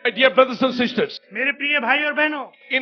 My dear brothers and sisters, मेरे प्रिय भाई और बहनों, in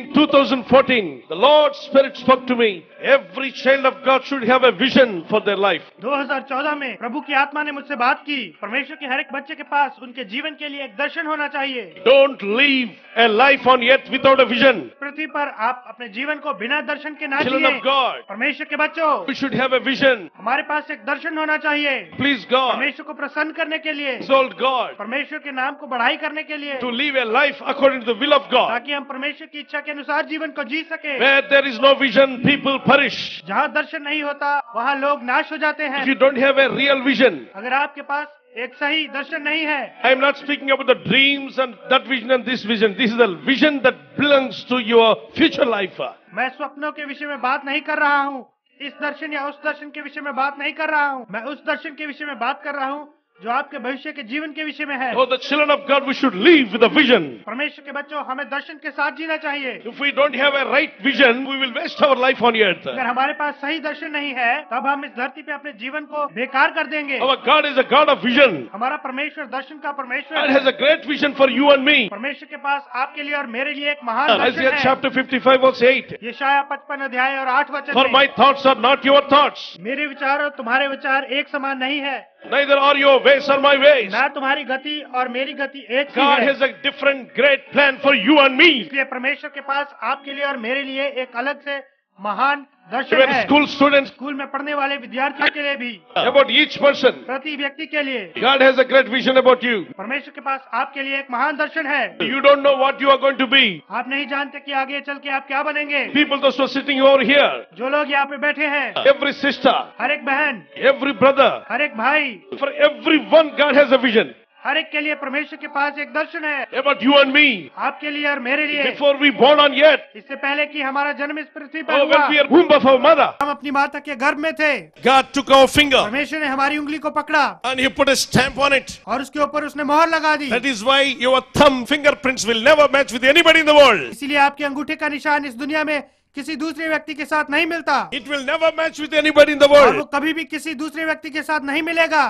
2014, the Lord's Spirit spoke to me. Every child of God should have a vision for their life. 2014 में प्रभु की आत्मा ने मुझसे बात की। परमेश्वर के हर एक बच्चे के पास उनके जीवन के लिए एक दर्शन होना चाहिए। Don't live a life on earth without a vision. पृथ्वी पर आप अपने जीवन को बिना दर्शन के ना Children जिए। of God, परमेश्वर के बच्चों, we should have a vision. हमारे पास एक दर्शन होना चाहिए। Please God, परमेश्वर को प्रसन्न करने के लिए, exalt God, परमेश्वर के नाम को बढ़ाई करने के लिए, to live a life according to the will of God. ताकि हम परमेश्वर की इच्छा के अनुसार जीवन को जी सके। Where there is no vision, people perish. जहाँ दर्शन नहीं होता वहाँ लोग नाश हो जाते हैं। If you don't have a real vision, अगर आपके पास एक सही दर्शन नहीं है, I am not speaking about the dreams and that vision and this vision. This is the vision that belongs to your future life. मैं स्वप्नों के विषय में बात नहीं कर रहा हूँ, इस दर्शन या उस दर्शन के विषय में बात नहीं कर रहा हूँ। मैं उस दर्शन के विषय में बात कर रहा हूँ जो आपके भविष्य के जीवन के विषय में है। Oh, the children of God, we should live with a vision. परमेश्वर के बच्चों, हमें दर्शन के साथ जीना चाहिए। If we don't have a right vision, we will waste our life on earth. अगर हमारे पास सही दर्शन नहीं है, तब हम इस धरती पे अपने जीवन को बेकार कर देंगे। Our God is a God of vision. हमारा परमेश्वर दर्शन का परमेश्वर God है। has a great vision for you and me. परमेश्वर के पास आपके लिए और मेरे लिए एक महान दर्शन Isaiah है। chapter 55 verse 8. यशायाह 55 अध्याय और 8 वचन For में, my thoughts are not your thoughts, मेरे विचार और तुम्हारे विचार एक समान नहीं है, neither are your ways or my ways. ना तुम्हारी गति और मेरी गति एक सी God है। has a different great plan for you and me. इसलिए परमेश्वर के पास आपके लिए और मेरे लिए एक अलग से महान दर्शन Even है। school students, स्कूल में पढ़ने वाले विद्यार्थियों के लिए भी, about each person, प्रति व्यक्ति के लिए God has a great vision about you. परमेश्वर के पास आपके लिए एक महान दर्शन है। You don't know what you are going to be. आप नहीं जानते कि आगे चल के आप क्या बनेंगे। People those who are sitting over here, जो लोग यहाँ पे बैठे हैं, every sister, हर एक बहन, every brother, हर एक भाई, for everyone God has a vision हर एक के लिए परमेश्वर के पास एक दर्शन है। about you and me. आपके लिए और मेरे लिए। Before we born on earth, इससे पहले कि हमारा जन्म इस पृथ्वी पर oh, हुआ, when we are womb of our mother, हम अपनी माता के गर्भ में थे। God took our finger परमेश्वर ने हमारी उंगली को पकड़ा and He put a stamp on it. और उसके ऊपर उसने मोहर लगा दी। That is why your thumb fingerprints will never match with anybody in the world. इसीलिए आपके अंगूठे का निशान इस दुनिया में किसी दूसरे व्यक्ति के साथ नहीं मिलता। It will never match with anybody in the और वो world. कभी भी किसी दूसरे व्यक्ति के साथ नहीं मिलेगा।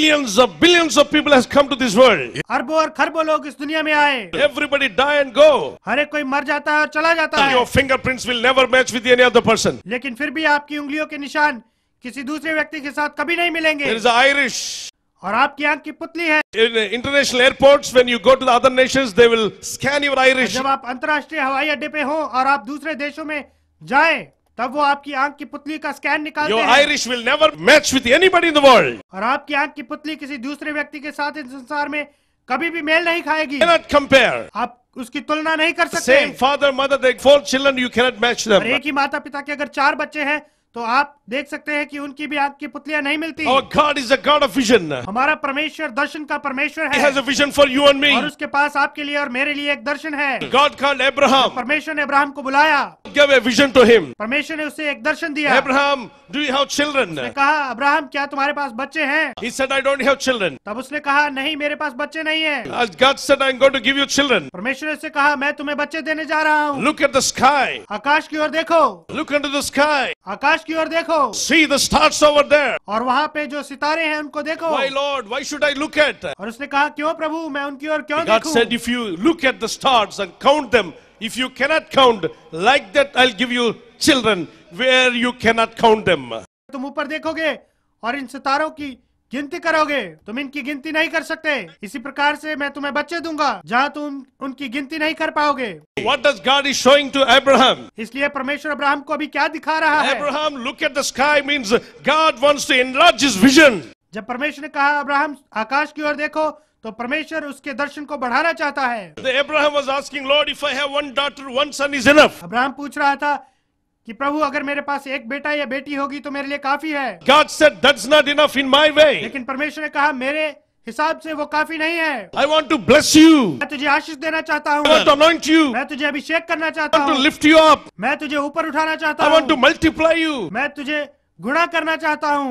Billions of people has come to this world. अरबों और खरबों लोग इस दुनिया में आए। Everybody die and go. हर एक कोई मर जाता है और चला जाता है, Your fingerprints will never match with any other person. लेकिन फिर भी आपकी उंगलियों के निशान किसी दूसरे व्यक्ति के साथ कभी नहीं मिलेंगे। There is an Irish. और आपकी आंख की पुतली है। In international airports, when you go to the other nations, they will scan your iris. जब आप अंतर्राष्ट्रीय हवाई अड्डे पे हो और आप दूसरे देशों में जाएं, तब वो आपकी आंख की पुतली का स्कैन निकालते Your हैं। iris will never match with anybody in the world. और आपकी आंख की पुतली किसी दूसरे व्यक्ति के साथ इस संसार में कभी भी मेल नहीं खाएगी। Cannot compare. आप उसकी तुलना नहीं कर सकते। Same father, mother, they 4 children, you cannot match them. और एक ही माता पिता के अगर 4 बच्चे हैं तो आप देख सकते हैं कि उनकी भी आंख की पुतलियां नहीं मिलती। Our God is a God of vision. हमारा परमेश्वर दर्शन का परमेश्वर He है has a vision for you and me. और उसके पास आपके लिए और मेरे लिए एक दर्शन है। God called Abraham, परमेश्वर ने अब्राहम को बुलाया, gave a vision to him. परमेश्वर ने उसे एक दर्शन दिया। Abraham, do you have children? उसने कहा, अब्राहम क्या तुम्हारे पास बच्चे हैं? He said, I don't have children. तब उसने कहा, नहीं मेरे पास बच्चे नहीं हैं। As God said, I'm going to give you children. परमेश्वर ने उससे कहा, मैं तुम्हें बच्चे देने जा रहा हूँ। Look at the sky. आकाश की ओर देखो, Look into the sky. आकाश की ओर देखो, See the stars over there. और वहाँ पे जो सितारे हैं उनको देखो। Why, Lord? Why should I look at? और उसने कहा, क्यों प्रभु, मैं उनकी ओर क्यों God देखूं? said, if you look at the stars and count them, if you cannot count, like that I'll give you children where you cannot count them. तुम ऊपर देखोगे और इन सितारों की गिनती करोगे, तुम इनकी गिनती नहीं कर सकते। इसी प्रकार से मैं तुम्हें बच्चे दूंगा जहाँ तुम उनकी गिनती नहीं कर पाओगे। What does God is showing to Abraham? इसलिए परमेश्वर अब्राहम को अभी क्या दिखा रहा है? Abraham, look at the sky means God wants to enlarge his vision. जब परमेश्वर ने कहा अब्राहम आकाश की ओर देखो, तो परमेश्वर उसके दर्शन को बढ़ाना चाहता है। Abraham was asking, Lord, if I have one daughter, one son is enough. Abraham पूछ रहा था कि प्रभु अगर मेरे पास एक बेटा या बेटी होगी तो मेरे लिए काफी है। God said, that's not enough in my way. लेकिन परमेश्वर ने कहा मेरे हिसाब से वो काफी नहीं है। I want to bless you. मैं तुझे आशीष देना चाहता हूँ। I want to anoint you. मैं तुझे अभिषेक करना चाहता I want to हूँ। lift you up. मैं तुझे ऊपर उठाना चाहता I want to हूँ। multiply you. मैं तुझे गुणा करना चाहता हूँ।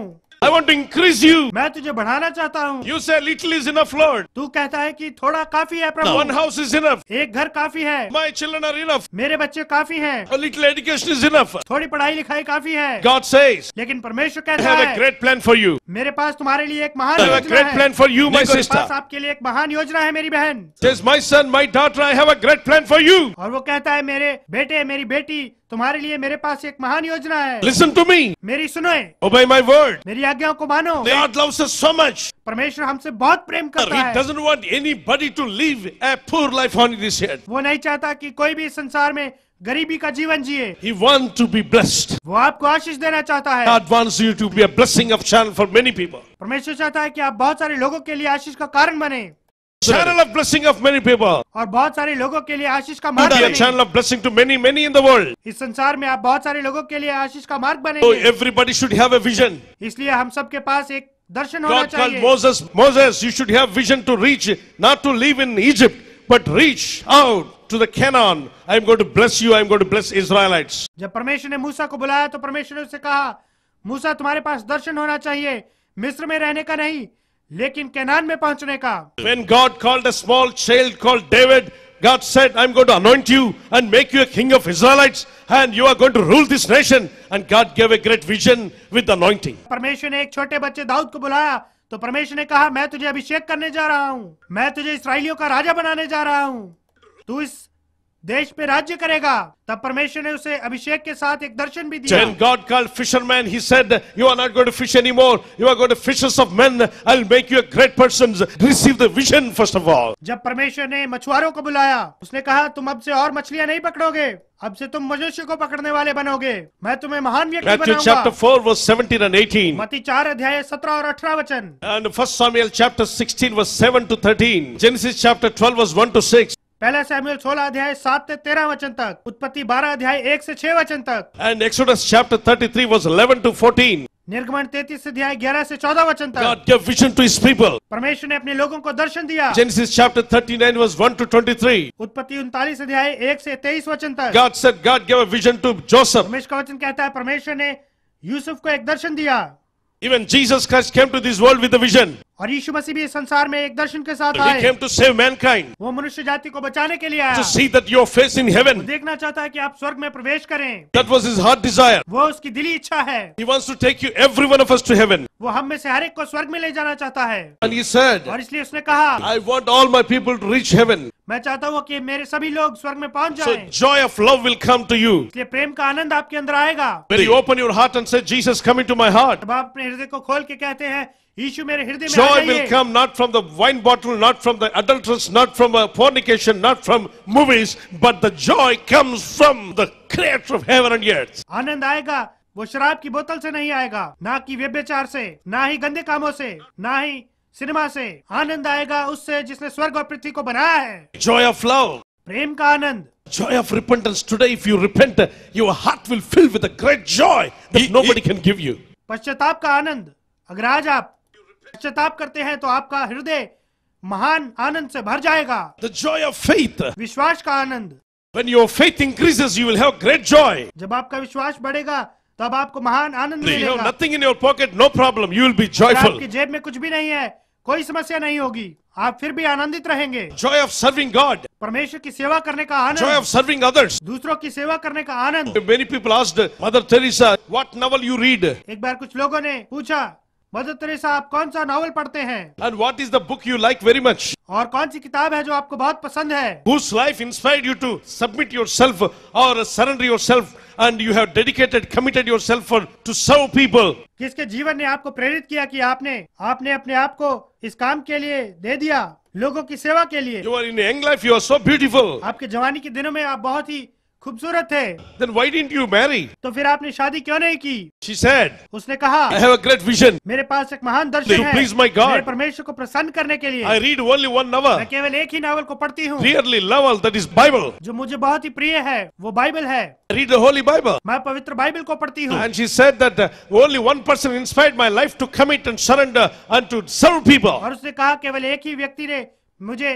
I want to increase you. मैं तुझे बढ़ाना चाहता हूँ। You say little is enough, Lord. तू कहता है कि थोड़ा काफी है प्रभु। One house is enough. एक घर काफी है। My children are enough. मेरे बच्चे काफी हैं। A little education is enough. थोड़ी पढ़ाई लिखाई काफी है। God says, लेकिन परमेश्वर I कहता have a है great plan for you. मेरे पास तुम्हारे लिए एक महान I have a योजना great है। plan for you, my मेरे sister. पास आपके लिए एक महान योजना है मेरी बहन। Says, my son, my daughter, I have a great plan for you. और वो कहता है मेरे बेटे मेरी बेटी तुम्हारे लिए मेरे पास एक महान योजना है। Listen to me. मेरी सुनो, Obey my word. मेरी आज्ञाओं को मानो। God loves us so much. परमेश्वर हमसे बहुत प्रेम करता He है। doesn't want anybody to live a poor life on this earth. वो नहीं चाहता कि कोई भी संसार में गरीबी का जीवन जिए। He wants to be blessed. वो आपको आशीष देना चाहता है। God wants you to be a blessing of channel for many people. परमेश्वर चाहता है कि आप बहुत सारे लोगों के लिए आशीष का कारण बने। Channel of blessing of many people. और बहुत सारे लोगों के लिए आशीष का To मार्ग be a बने। channel of blessing to many, many in the world. इस संसार में आप बहुत सारे लोगों के लिए आशीष का मार्ग So बनेंगे। everybody should have a vision. इसलिए हम सबके पास एक दर्शन होना God called चाहिए। Moses, you should have vision to reach, not to live in Egypt, but reach out to the Canaan. I'm going to bless you. I'm going to bless Israelites. जब परमेश्वर ने मूसा को बुलाया तो परमेश्वर ने उससे कहा, मूसा तुम्हारे पास दर्शन होना चाहिए, मिस्र में रहने का नहीं, लेकिन कैनान में पहुंचने का। When God called a small child called David, God said, I'm going to anoint you and make you a king of Israelites, and you are going to rule this nation. And God gave a great vision with the anointing. परमेश्वर ने एक छोटे बच्चे दाऊद को बुलाया तो परमेश्वर ने कहा, मैं तुझे अभिषेक करने जा रहा हूँ, मैं तुझे इस्राएलियों का राजा बनाने जा रहा हूँ, तू इस देश पे राज्य करेगा। तब परमेश्वर ने उसे अभिषेक के साथ एक दर्शन भी दिया। When God called fishermen, He said, you are not going to fish anymore. You are going to fishers of men. I'll make you a great person. Receive the vision first of all. जब परमेश्वर ने मछुआरों को बुलाया, उसने कहा, तुम अब से और मछलियां नहीं पकड़ोगे, अब से तुम मनुष्य को पकड़ने वाले बनोगे, मैं तुम्हें महान व्यक्ति Matthew बनाऊंगा। chapter 4 verse 17 and 18. मत्ती 4 अध्याय 17 और 18 वचन। And 1 Samuel chapter 16 verse 7 to 13. Genesis chapter 12 verse 1 to 6. पहला सैमुएल 16 अध्याय 7 से 13 वचन तक, उत्पत्ति 12 अध्याय 1 से 6 वचन तक, And Exodus chapter 33 verse 11 to 14. निर्गमन 33 अध्याय 11 से 14 वचन तक। God gave vision to His people. परमेश्वर ने अपने लोगों को दर्शन दिया। Genesis chapter 39 verse 1 to 23. उत्पत्ति 39 अध्याय 1 से 23 वचन तक। God said God gave a vision to Joseph. परमेश्वर का वचन कहता है परमेश्वर ने यूसुफ को एक दर्शन दिया। Even Jesus Christ came to this world with a vision. और यीशु मसीह भी इस संसार में एक दर्शन के साथ He आए। came to save mankind. वो मनुष्य जाति को बचाने के लिए आया। To see that your face in वो heaven. देखना चाहता है कि आप स्वर्ग में प्रवेश करें। That was His heart desire. वो उसकी दिली इच्छा है। He wants to take you, every one of us, to heaven. वो हम में से हर एक को स्वर्ग में ले जाना चाहता है। And He said, और इसलिए उसने कहा, I want all my people to reach heaven. मैं चाहता हूँ कि मेरे सभी लोग स्वर्ग में पहुंच So जाएं। joy of love will come to you. इसलिए प्रेम का आनंद आपके अंदर आएगा। When you open your heart and say, Jesus, come into my heart. जब आप अपने हृदय को खोल के कहते हैं, यीशु मेरे हृदय में आ Joy will जाइए। come not from the wine bottle, not from the adulteress, not from fornication, not from movies, but the joy comes from the Creator of heaven and earth. आनंद आएगा वो शराब की बोतल से नहीं आएगा, ना कि व्यभिचार से, ना ही गंदे कामों से, ना ही सिनेमा से। आनंद आएगा उससे जिसने स्वर्ग और पृथ्वी को बनाया है। Joy of love. प्रेम का आनंद। Joy of repentance. Today, if you repent, your heart will fill with a great joy that nobody can give you. पश्चाताप का आनंद। अगर आज आप पश्चाताप करते हैं तो आपका हृदय महान आनंद से भर जाएगा। The joy of faith. विश्वास का आनंद। When your faith increases, you will have great joy. जब आपका विश्वास बढ़ेगा तब आपको महान आनंद You have मिलेगा। nothing in your pocket, no problem. You will be joyful. आपकी जेब में कुछ भी नहीं है, कोई समस्या नहीं होगी, आप फिर भी आनंदित रहेंगे। Joy of serving God. परमेश्वर की सेवा करने का Joy Anand. of serving others. दूसरों की सेवा करने का आनंद। Many people asked Mother Teresa, what novel you read? एक बार कुछ लोगों ने पूछा, मदर तेरेसा आप कौन सा नॉवल पढ़ते हैं And what is the book you like very much? और कौन सी किताब है जो आपको बहुत पसंद है? Whose life inspired you to submit yourself or surrender yourself, and you have dedicated, committed yourself to serve people? किसके जीवन ने आपको प्रेरित किया कि आपने अपने आप को इस काम के लिए दे दिया, लोगों की सेवा के लिए? You are in young life, you are so beautiful. आपके जवानी के दिनों में आप बहुत ही खूबसूरत थे, Then why didn't you marry? तो फिर आपने शादी क्यों नहीं की? She said, उसने कहा, I have a great vision. मेरे पास एक महान दर्शन To है please my God. मेरे परमेश्वर को प्रसन्न करने के लिए। I read only one novel, मैं केवल एक ही नावल को पढ़ती हूँ clearly novel, that is Bible. जो मुझे बहुत ही प्रिय है, वो बाइबल है। I read the Holy Bible. मैं पवित्र बाइबल को पढ़ती हूँ। And she said that only one person inspired my life to commit and surrender and to serve people. और उसने कहा केवल एक ही व्यक्ति ने मुझे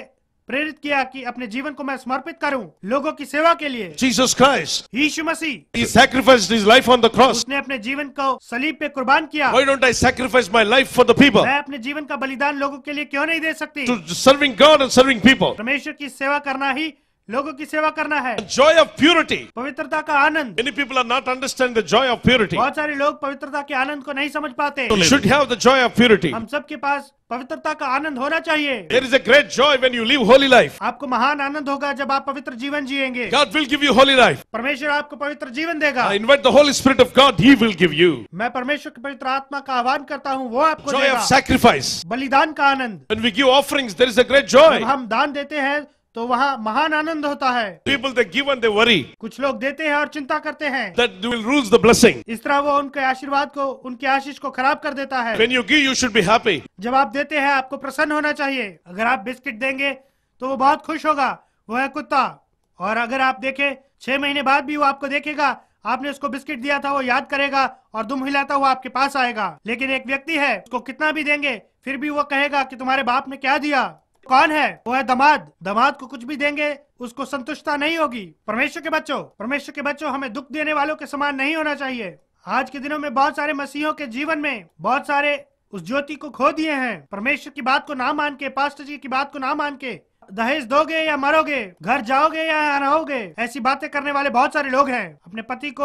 प्रेरित किया कि अपने जीवन को मैं समर्पित करूं लोगों की सेवा के लिए। Jesus Christ, Yeshu Masih, He sacrificed His life on the cross. उसने अपने जीवन को सलीब पे कुर्बान किया। Why don't I sacrifice my life for the people? मैं अपने जीवन का बलिदान लोगों के लिए क्यों नहीं दे सकती? To serving God and serving people. परमेश्वर की सेवा करना ही लोगों की सेवा करना है। Joy of purity. पवित्रता का आनंद। Many people are not understanding the joy of purity. बहुत सारे लोग पवित्रता के आनंद को नहीं समझ पाते। You should have the joy of purity. हम सबके पास पवित्रता का आनंद होना चाहिए। There is a great joy when you live holy life. आपको महान आनंद होगा जब आप पवित्र जीवन जिएंगे। God will give you holy life. परमेश्वर आपको पवित्र जीवन देगा। I invite the Holy Spirit of God, He will give you. मैं परमेश्वर की पवित्र आत्मा का आह्वान करता हूँ, वो आपको Joy देगा। of sacrifice. बलिदान का आनंद। When we give offerings, there is a great joy. जब हम दान देते हैं तो वहाँ महान आनंद होता है। People, they give and they worry. कुछ लोग देते हैं और चिंता करते हैं। That will lose the blessing. इस तरह वो उनके आशीर्वाद को, उनकी आशीष को खराब कर देता है। When you give, you should be happy. जब आप देते हैं आपको प्रसन्न होना चाहिए। अगर आप बिस्किट देंगे तो वो बहुत खुश होगा, वो है कुत्ता। और अगर आप देखें 6 महीने बाद भी वो आपको देखेगा, आपने उसको बिस्किट दिया था, वो याद करेगा और दुम हिलाता हुआ आपके पास आएगा। लेकिन एक व्यक्ति है, उसको कितना भी देंगे फिर भी वो कहेगा कि तुम्हारे बाप ने क्या दिया। कौन है? वो है दामाद। दामाद को कुछ भी देंगे उसको संतुष्टता नहीं होगी। परमेश्वर के बच्चों हमें दुख देने वालों के समान नहीं होना चाहिए। आज के दिनों में बहुत सारे मसीहों के जीवन में बहुत सारे उस ज्योति को खो दिए हैं। परमेश्वर की बात को ना मान के, पास्टर जी की बात को ना मान के, दहेज दोगे या मरोगे, घर जाओगे या रहोगे, ऐसी बातें करने वाले बहुत सारे लोग हैं। अपने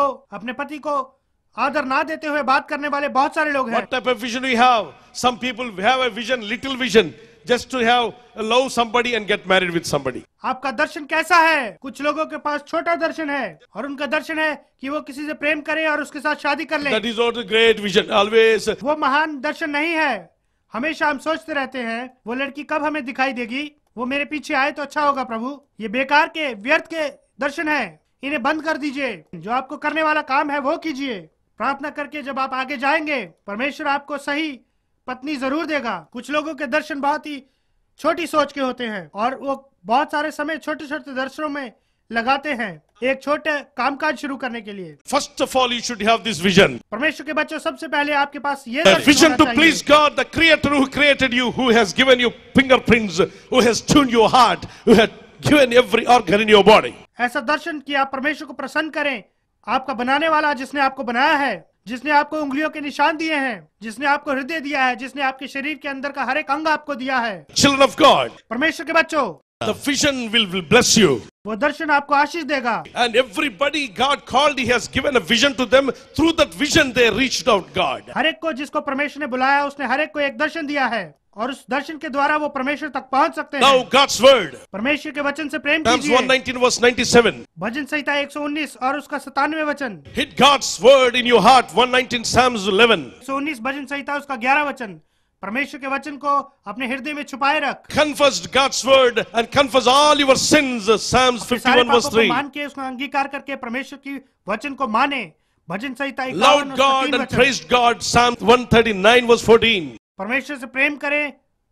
पति को आदर ना देते हुए बात करने वाले बहुत सारे लोग हैं। What type of vision we have? Some people have a vision, little vision, just to have love somebody and get married with somebody. आपका दर्शन कैसा है? कुछ लोगों के पास छोटा दर्शन है और उनका दर्शन है कि वो किसी से प्रेम करे और उसके साथ शादी कर ले। That is not a great vision. Always. वो महान दर्शन नहीं है। हमेशा हम सोचते रहते हैं वो लड़की कब हमें दिखाई देगी, वो मेरे पीछे आए तो अच्छा होगा प्रभु। ये बेकार के, व्यर्थ के दर्शन है, इन्हें बंद कर दीजिए। जो आपको करने वाला काम है वो कीजिए। प्रार्थना करके जब आप आगे जाएंगे परमेश्वर आपको सही पत्नी जरूर देगा। कुछ लोगों के दर्शन बहुत ही छोटी सोच के होते हैं और वो बहुत सारे समय छोटे छोटे दर्शनों में लगाते हैं एक छोटे कामकाज शुरू करने के लिए। First of all, you should have this vision. परमेश्वर के बच्चों, सबसे पहले आपके पास ये A दर्शन vision होना to चाहिए। please God, the Creator who created you, who has given you fingerprints, who has tuned your heart, who has given every organ in your body. ऐसा दर्शन कि आप परमेश्वर को प्रसन्न करें। आपका बनाने वाला जिसने आपको बनाया है, जिसने आपको उंगलियों के निशान दिए हैं, जिसने आपको हृदय दिया है, जिसने आपके शरीर के अंदर का हर एक अंग आपको दिया है। Children of God, परमेश्वर के बच्चों, the vision will bless you. वो दर्शन आपको आशीष देगा। And everybody God called, He has given a vision to them. Through that vision, they reached out God. हर एक को जिसको परमेश्वर ने बुलाया, उसने हर एक को एक दर्शन दिया है और उस दर्शन के द्वारा वो परमेश्वर तक पहुंच सकते हैं। Now God's word. परमेश्वर के वचन से प्रेम Psalms कीजिए। 119 verse 97. भजन संहिता 119 और उसका 97 वचन। Hit God's word in your heart. 119 Psalms 11. 119 भजन संहिता उसका 11 वचन। परमेश्वर के वचन को अपने हृदय में छुपाए रख। Confess God's word and confess all your sins. Psalms 51 verse 3. मान के उसका अंगीकार करके परमेश्वर की वचन को माने। भजन संहिता 51 Love उसका God 3 and वचन। praise God. Psalm 139 verse 14. परमेश्वर से प्रेम करें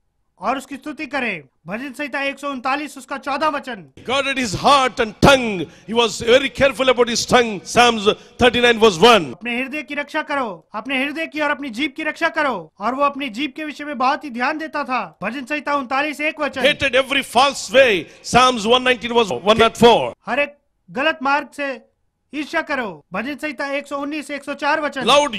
और उसकी स्तुति करें। भजन संहिता 139 उसका 14 वचन। Guarded his heart and tongue. He was very careful about his tongue. Psalms 39 verse 1. अपने हृदय की रक्षा करो, अपने हृदय की और अपनी जीभ की रक्षा करो। और वो अपनी जीभ के विषय में बहुत ही ध्यान देता था। भजन संहिता 39 1 वचन। Hated every false way. Psalms 119 verse 104. हर एक गलत मार्ग से ईर्ष्या करो। भजन संहिता 119 104 वचन। Loud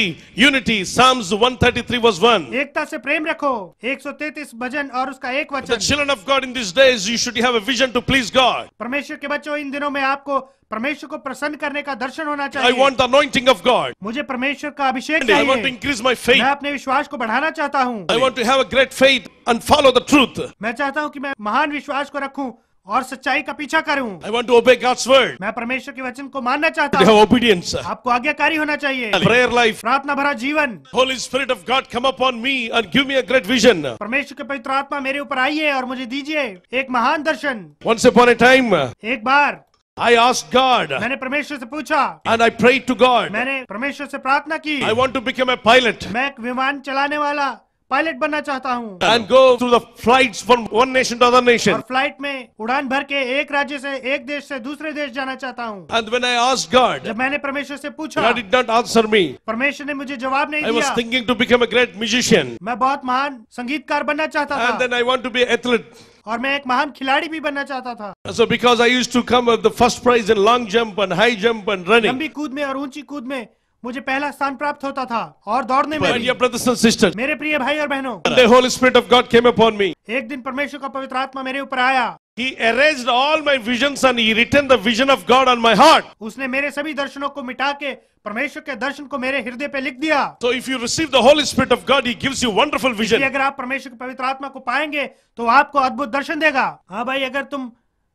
unity. Psalms 133 verse 1. एकता से प्रेम रखो। 133 भजन और उसका 1 The वचन। children of God in these days, you should have a vision to please God. परमेश्वर के बच्चों, इन दिनों में आपको परमेश्वर को प्रसन्न करने का दर्शन होना I चाहिए। want the anointing of God. मुझे परमेश्वर का अभिषेक I want to चाहिए। increase my faith. मैं अपने विश्वास को बढ़ाना चाहता हूँ। I want to have a great faith and follow the truth. मैं चाहता हूँ कि मैं महान विश्वास को रखूं और सच्चाई का पीछा करूं। I want to obey God's word. मैं परमेश्वर के वचन को मानना चाहता To have हूँ। obedience. आपको आज्ञाकारी होना चाहिए। Prayer life. प्रार्थना भरा जीवन। Holy Spirit of God, come upon me and give me a great vision. परमेश्वर के पवित्र आत्मा मेरे ऊपर आइए और मुझे दीजिए एक महान दर्शन। Once upon a time, एक बार I asked God मैंने परमेश्वर से पूछा, and I prayed to God. मैंने परमेश्वर से प्रार्थना की। I want to become a pilot मैं एक विमान चलाने वाला पायलट बनना चाहता हूँ and go through the flights from one nation to other और nation. फ्लाइट में उड़ान भर के एक राज्य से, एक देश से दूसरे देश जाना चाहता हूँ। And when I asked God, जब मैंने परमेश्वर से पूछा, God did not answer me. परमेश्वर ने मुझे जवाब नहीं I was दिया। thinking to become a great musician. मैं बहुत महान संगीतकार बनना चाहता And था then I want to be an athlete. और मैं एक महान खिलाड़ी भी बनना चाहता था। So because I used to come with the first prize in long jump and high jump and running. लंबी कूद में और ऊंची कूद में मुझे पहला स्थान प्राप्त होता था और दौड़ने में My भी। dear brothers and sisters, मेरे प्रिय भाई और बहनों, the Holy Spirit of God came upon me. एक दिन परमेश्वर का पवित्र आत्मा मेरे ऊपर आया। He erased all my visions and he written the vision of God on my heart. उसने मेरे सभी दर्शनों को मिटा के परमेश्वर के दर्शन को मेरे हृदय पे लिख दिया। So if you receive the Holy Spirit of God, He gives you wonderful इसलिए vision. अगर आप परमेश्वर के पवित्र आत्मा को पाएंगे तो आपको अद्भुत दर्शन देगा। हाँ भाई, अगर तुम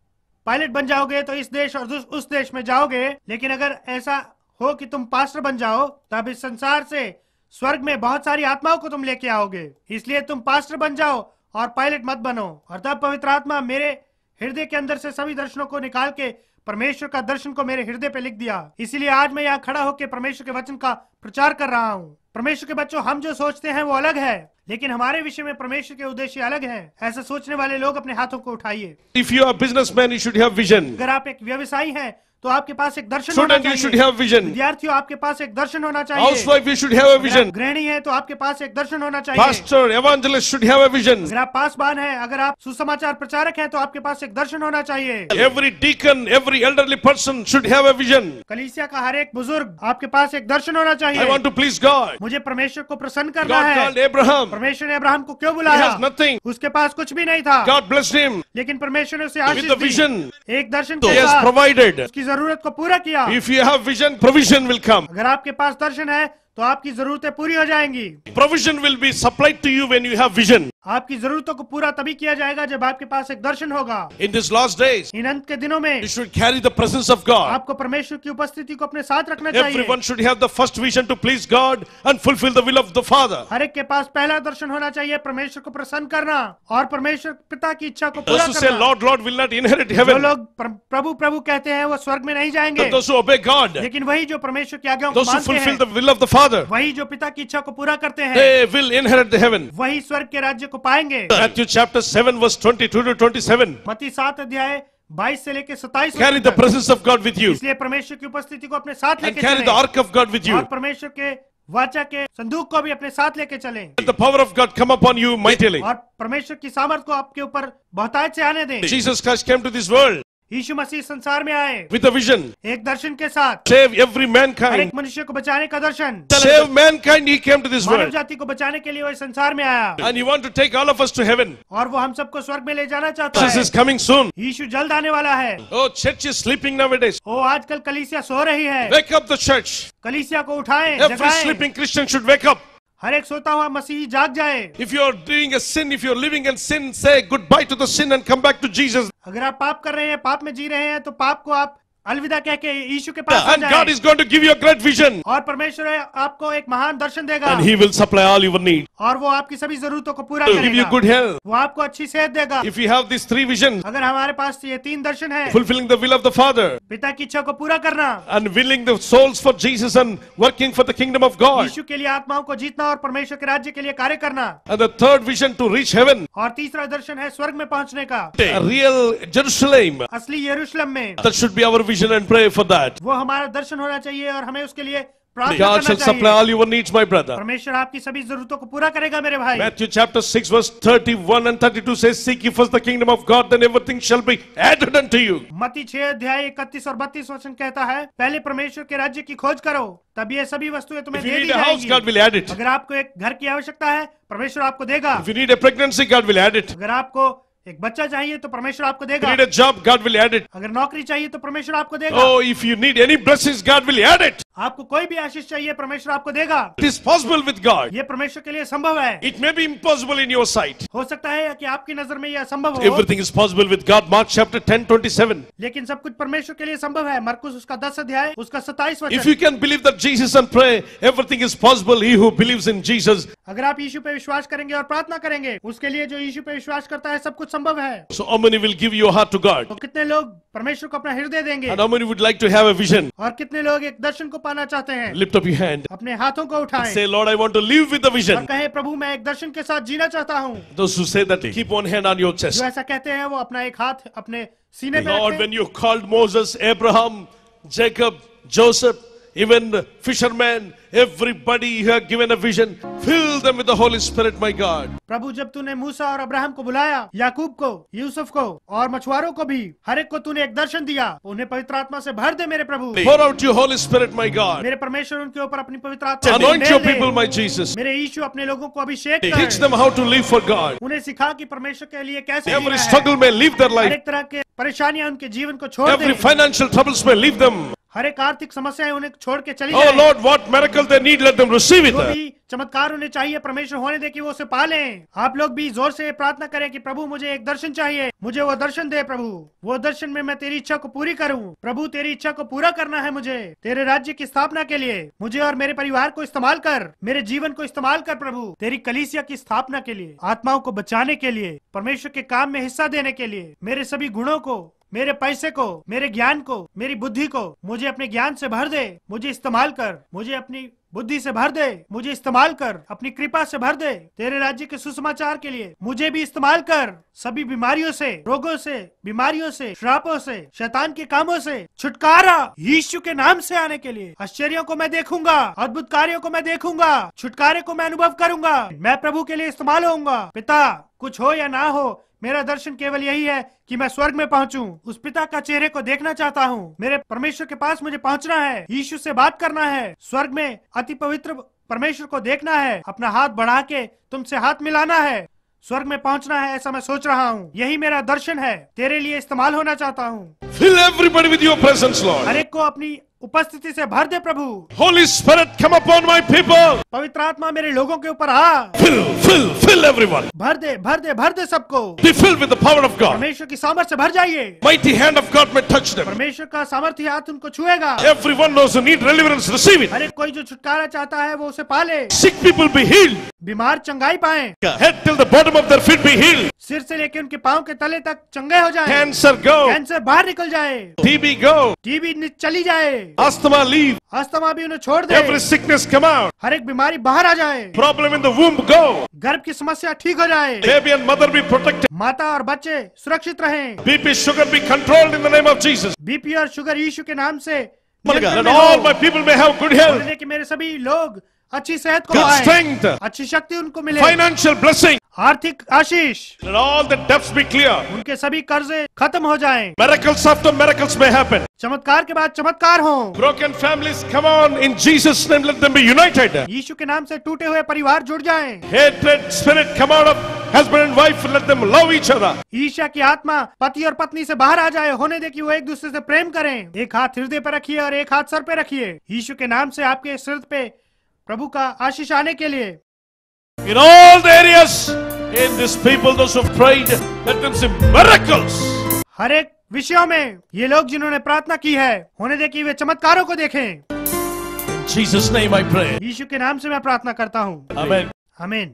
पायलट बन जाओगे तो इस देश और उस देश में जाओगे, लेकिन अगर ऐसा हो कि तुम पास्टर बन जाओ तब इस संसार से स्वर्ग में बहुत सारी आत्माओं को तुम लेके आओगे। इसलिए तुम पास्टर बन जाओ और पायलट मत बनो। और तब पवित्र आत्मा मेरे हृदय के अंदर से सभी दर्शनों को निकाल के परमेश्वर का दर्शन को मेरे हृदय पे लिख दिया। इसीलिए आज मैं यहाँ खड़ा होकर परमेश्वर के वचन का प्रचार कर रहा हूँ। परमेश्वर के बच्चों, हम जो सोचते हैं वो अलग है, लेकिन हमारे विषय में परमेश्वर के उद्देश्य अलग हैं। ऐसा सोचने वाले लोग अपने हाथों को उठाइए। If you are a businessman, you should have vision. अगर आप एक व्यवसायी हैं तो आपके पास एक दर्शन Student, होना you should चाहिए। have vision. विद्यार्थियों, आपके पास एक दर्शन होना चाहिए। Housewife, you should have a अगर आप vision. गृहिणी है तो आपके पास एक दर्शन होना चाहिए। Pastor, evangelist should have a vision. अगर आप पासवान हैं, अगर आप सुसमाचार प्रचारक हैं तो आपके पास एक दर्शन होना चाहिए। Every deacon, every elderly person should have a vision. कलीसिया का हर एक बुजुर्ग, आपके पास एक दर्शन होना I चाहिए। want to please God. मुझे परमेश्वर को प्रसन्न करना God है। called Abraham. परमेश्वर ने अब्राहम को क्यों He बुलाया? has nothing. उसके पास कुछ भी नहीं था, God blessed him लेकिन परमेश्वर ने उसे with Ashish the the. vision. एक दर्शन He के has साथ provided. उसकी जरूरत को पूरा किया। If you have vision, provision will come. अगर आपके पास दर्शन है तो आपकी जरूरतें पूरी हो जाएंगी। Provision will be supplied to you when you have vision. आपकी जरूरतों को पूरा तभी किया जाएगा जब आपके पास एक दर्शन होगा। In these last days, इन अंत के दिनों में you should carry the presence of God. आपको परमेश्वर की उपस्थिति को अपने साथ रखना चाहिए। Everyone should have the first vision to please God and fulfill the will of the Father. हर एक के पास पहला दर्शन होना चाहिए परमेश्वर को प्रसन्न करना और परमेश्वर पिता की इच्छा को Those पूरा who say, करना। Lord, Lord, will not inherit जो heaven. लोग प्रभु प्रभु कहते हैं वो स्वर्ग में नहीं जाएंगे, But those who obey God, लेकिन वही जो परमेश्वर की आज्ञाओं को those who मानते fulfill हैं, the will of the Father, वही जो पिता की इच्छा को पूरा करते हैं, they will inherit the heaven. वही स्वर्ग के राज्य को पाएंगे। Matthew chapter 7 verse 22 to 27. मत्ती 7 अध्याय 22 से लेकर 27 Carry the तक। presence of God with you इसलिए परमेश्वर की उपस्थिति को अपने साथ and लेके carry the चलें ark of God with you. और परमेश्वर के वाचा के संदूक को भी अपने साथ लेके चलें Let the power of God come upon you mightily. और परमेश्वर की सामर्थ को आपके ऊपर बहुतायत से आने दें। Jesus Christ came to this world यीशु मसीह संसार में आए with a vision. एक दर्शन के साथ, Save every हर mankind. एक मनुष्य को बचाने का दर्शन। Save mankind, He came to this Manav world. जाति को बचाने के लिए वो इस संसार में आया And He wants to take all of us to heaven. और वो हम सबको स्वर्ग में ले जाना चाहता Jesus है। is coming soon. यीशु जल्द आने वाला है। Oh, church is sleeping nowadays. ओ आजकल कलीसिया सो रही है। Wake up the church. कलीसिया को उठाएं, Every जगाएं। sleeping Christian should wake up. हर एक सोता हुआ मसीही जाग जाए। If you are doing a sin, if you are living in sin, say goodbye to the sin and come back to Jesus. अगर आप पाप कर रहे हैं, पाप में जी रहे हैं, तो पाप को आप अलविदा कह के यीशु के पास आ And God जाएं। is going to give you a great vision. और परमेश्वर आपको एक महान दर्शन देगा And He will supply all your needs. और वो आपकी सभी जरूरतों को पूरा Give you करेगा। good health. वो आपको अच्छी सेहत देगा। If you have these three visions, अगर हमारे पास ये 3 दर्शन है, fulfilling the will of the Father, पिता की इच्छा को पूरा करना, and winning the souls for Jesus and working for the kingdom of God, यीशु के लिए आत्माओं को जीतना और परमेश्वर के राज्य के लिए कार्य करना, and the third vision to reach heaven, और तीसरा दर्शन है स्वर्ग में पहुंचने का, a real Jerusalem. असली यरूशलेम में। That should be our vision and pray for that. वो हमारा दर्शन होना चाहिए और हमें उसके लिए प्रार्थना God करना shall supply चाहिए। all your needs, my brother. परमेश्वर आपकी सभी जरूरतों को पूरा करेगा मेरे भाई। Matthew chapter 6 verse 31 and 32 says, Seek ye first the kingdom of God, then everything shall be added unto you. मत्ती 6 अध्याय 31 और 32 वचन कहता है, पहले परमेश्वर के राज्य की खोज करो, तब ये सभी वस्तुएं तुम्हें If you they the need a house, जाएंगी। God will add it. अगर आपको एक घर की आवश्यकता है, परमेश्वर आपको देगा। If you need a pregnancy, God will add it. अगर आपको एक बच्चा चाहिए तो परमेश्वर आपको If you देगा। need a job, God will add it. अगर नौकरी चाहिए तो परमेश्वर आपको देगा। Oh, if you need any blessings, God will add it. आपको कोई भी आशीष चाहिए, परमेश्वर आपको देगा। It is possible with God. ये परमेश्वर के लिए संभव है। It may be impossible in your sight. हो सकता है कि आपकी नजर में यह असंभव हो, Everything is possible with God. Mark chapter 10:27. लेकिन सब कुछ परमेश्वर के लिए संभव है। मरकुस उसका 10 अध्याय उसका 27 If वचन। you can believe that Jesus and pray, everything is possible. He who believes in Jesus. अगर आप यीशु पे विश्वास करेंगे और प्रार्थना करेंगे, उसके लिए जो यीशु पे विश्वास करता है, सब कुछ संभव है। So how many will give your heart to God? तो कितने लोग परमेश्वर को अपना हृदय देंगे And how many would like to have a vision? और कितने लोग एक दर्शन को पाना चाहते हैं? Lift up your hand. अपने हाथों को उठाएं Say, Lord, I want to live with the और vision. कहे, प्रभु मैं एक दर्शन के साथ जीना चाहता हूँ। Those who say that, keep one hand on your जो chest. ऐसा कहते हैं वो अपना एक हाथ अपने सीने पे Lord, रखें। when you called Moses, Abraham, Jacob, Joseph, even fishermen, everybody who have given a vision, fill them with the Holy Spirit, my God. प्रभु जब तूने मूसा और अब्राहम को बुलाया, याकूब को, यूसुफ को और मछुआरों को भी, हर एक को तूने एक दर्शन दिया, उन्हें पवित्र आत्मा से भर दे मेरे प्रभु। Pour out your Holy Spirit, my God. मेरे परमेश्वर उनके ऊपर अपनी पवित्र आत्मा Anoint your people, my Jesus. मेरे यीशु अपने लोगों को अभिषेक कर। Teach them how to live for God. उन्हें सिखा कि परमेश्वर के लिए कैसे जीना Every है। struggle may leave their her life. एक तरह के परेशानियां उनके जीवन को छोड़ Every दे। financial troubles may leave them. हर एक आर्थिक समस्याएं उन्हें छोड़ के चली Oh जाएं। Lord, what miracle they need, let them receive it. जो भी चमत्कार उन्हें चाहिए परमेश्वर होने दे कि वो उसे पालें। आप लोग भी जोर से प्रार्थना करें कि प्रभु मुझे एक दर्शन चाहिए, मुझे वो दर्शन दे प्रभु। वो दर्शन में मैं तेरी इच्छा को पूरी करूं। प्रभु तेरी इच्छा को पूरा करना है मुझे, तेरे राज्य की स्थापना के लिए। मुझे और मेरे परिवार को इस्तेमाल कर, मेरे जीवन को इस्तेमाल कर प्रभु, तेरी कलीसिया की स्थापना के लिए, आत्माओं को बचाने के लिए, परमेश्वर के काम में हिस्सा देने के लिए। मेरे सभी गुणों को, मेरे पैसे को, मेरे ज्ञान को, मेरी बुद्धि को, मुझे अपने ज्ञान से भर दे, मुझे इस्तेमाल कर, मुझे अपनी बुद्धि से भर दे, मुझे इस्तेमाल कर, अपनी कृपा से भर दे, तेरे राज्य के सुसमाचार के लिए मुझे भी इस्तेमाल कर। सभी बीमारियों से, रोगों से, बीमारियों से, श्रापों से, शैतान के कामों से छुटकारा यीशु के नाम से आने के लिए। आश्चर्यों को मैं देखूंगा, अद्भुत कार्यों को मैं देखूंगा, छुटकारे को मैं अनुभव करूंगा। मैं प्रभु के लिए इस्तेमाल होऊंगा। पिता, कुछ हो या ना हो, मेरा दर्शन केवल यही है कि मैं स्वर्ग में पहुंचूं, उस पिता का चेहरे को देखना चाहता हूं। मेरे परमेश्वर के पास मुझे पहुंचना है, यीशु से बात करना है, स्वर्ग में अति पवित्र परमेश्वर को देखना है, अपना हाथ बढ़ा के तुमसे हाथ मिलाना है, स्वर्ग में पहुंचना है, ऐसा मैं सोच रहा हूं। यही मेरा दर्शन है, तेरे लिए इस्तेमाल होना चाहता हूं। Fill everybody with your presence, Lord. हर एक को अपनी उपस्थिति से भर दे प्रभु। Holy Spirit, come upon my people. पवित्र आत्मा मेरे लोगों के ऊपर आ। Fill everyone. भर दे, भर दे, भर दे सबको। Be filled with the power of God. परमेश्वर की सामर्थ्य से भर जाइए। Mighty hand of God may touch them. परमेश्वर का सामर्थ्य हाथ उनको छुएगा। Everyone knows who need deliverance, receive it. हर एक कोई जो छुटकारा चाहता है वो उसे पाले। Sick people be healed. बीमार चंगाई पाए। Head till the bottom of their feet be healed. सिर से लेकर उनके पांव के तले तक चंगे हो जाए। Cancer go. कैंसर बाहर निकल जाए। TB go. टीबी चली जाए। Asthma leave. अस्थमा भी उन्हें छोड़ दे। Every sickness come out. हर एक बीमारी बाहर आ जाए। Problem in the womb go. गर्भ की समस्या ठीक हो जाए। Baby and mother be protected. माता और बच्चे सुरक्षित रहें। BP, sugar be controlled in the name of Jesus. BP और शुगर यीशु के नाम से And all my people may have good health. कि मेरे सभी लोग अच्छी सेहत को Good पाएं, strength. अच्छी शक्ति उनको मिले, Financial blessing. आर्थिक आशीष, Let all the debts be clear. उनके सभी कर्जे खत्म हो जाएं, Miracles after miracles may happen. चमत्कार के बाद चमत्कार हो। Broken families, come on, in Jesus' name, let them be united. यीशु के नाम से टूटे हुए परिवार जुड़ जाएं। Hatred spirit, come out of husband and wife, let them love each other. ईर्ष्या की आत्मा पति और पत्नी से बाहर आ जाए, होने दे कि वो एक दूसरे से प्रेम करें। एक हाथ हृदय पर रखिए और एक हाथ सर पे रखिए। यीशु के नाम से आपके सिर पे प्रभु का आशीष आने के लिए। In all the areas, in this people, those who have prayed, let them see miracles. हर एक विषयों में ये लोग जिन्होंने प्रार्थना की है, होने दे कि वे चमत्कारों को देखें। In Jesus' name I pray. यीशु के नाम से मैं प्रार्थना करता हूँ। Amen. आमीन।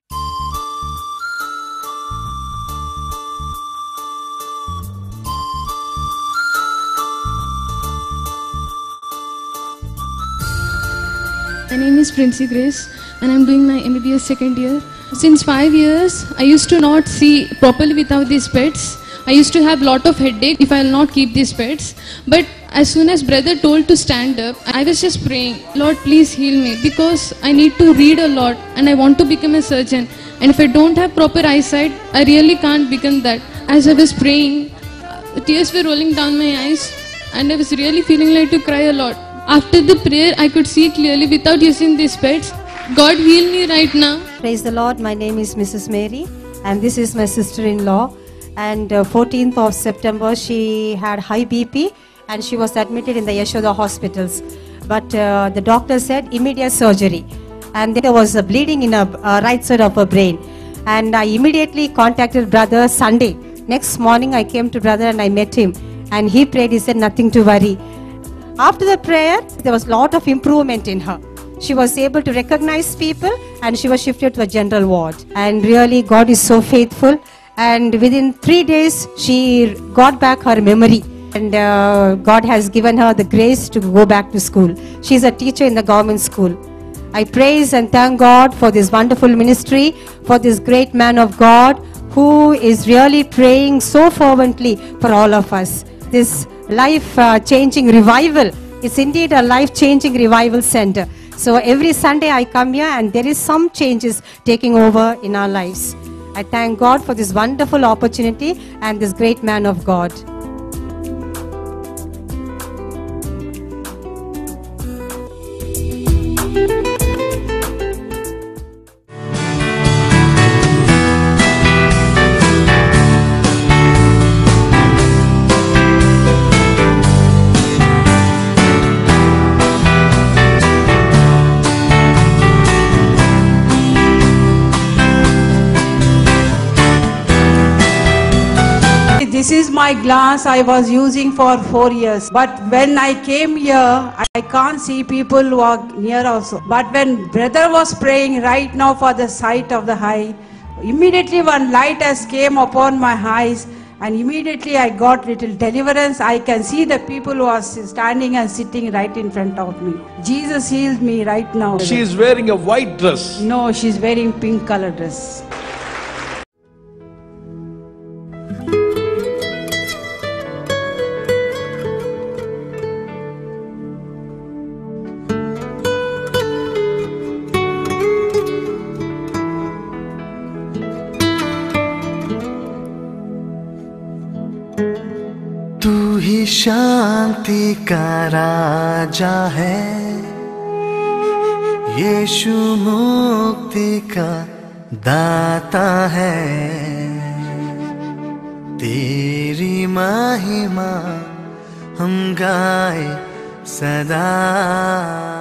My name is Princey Grace and I'm doing my MBBS second year. Since 5 years, I used to not see properly without these pets. I used to have lot of headache if I'll not keep these pets. But as soon as brother told to stand up, I was just praying, Lord, please heal me because I need to read a lot and I want to become a surgeon. And if I don't have proper eyesight, I really can't become that. As I was praying, tears were rolling down my eyes and I was really feeling like to cry a lot. After the prayer, I could see clearly without using these pets. God heal me right now. Praise the Lord. My name is Mrs. Mary and this is my sister-in-law. And 14th of September, she had high BP and she was admitted in the Yashoda hospitals. But the doctor said immediate surgery. And there was a bleeding in a right side of her brain. And I immediately contacted brother Sunday. Next morning, I came to brother and I met him. And he prayed, he said, nothing to worry. After the prayer, there was a lot of improvement in her. She was able to recognize people and she was shifted to a general ward. And really, God is so faithful. And within 3 days, she got back her memory. And God has given her the grace to go back to school. She is a teacher in the government school. I praise and thank God for this wonderful ministry, for this great man of God who is really praying so fervently for all of us. This life-changing revival It's indeed a life-changing revival center. So every Sunday I come here and there is some changes taking over in our lives. I thank God for this wonderful opportunity and this great man of God. This is my glass I was using for 4 years. But when I came here, I can't see people who are near also. But when brother was praying right now for the sight of the eye, immediately one light has came upon my eyes, and immediately I got little deliverance. I can see the people who are standing and sitting right in front of me. Jesus healed me right now. She is wearing a white dress. No, she's wearing pink color dress. तू ही शांति का राजा है, यीशु मुक्ति का दाता है। तेरी महिमा हम गाए सदा।